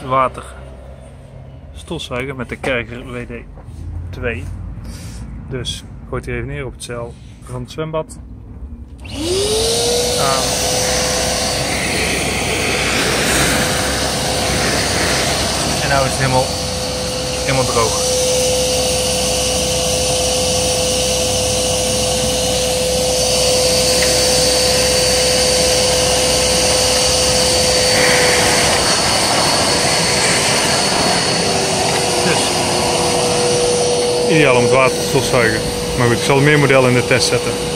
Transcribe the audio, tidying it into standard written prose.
water stofzuigen met de Kerger WD2. Dus gooit hij even neer op het zeil van het zwembad. En nou is het helemaal droog. Ideaal om het water te stofzuigen. Maar goed, ik zal meer modellen in de test zetten.